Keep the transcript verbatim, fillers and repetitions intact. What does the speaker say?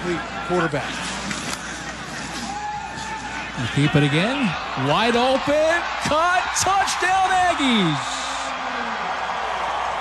complete quarterback. We'll keep it again. Wide open. Cut. Touchdown Aggies.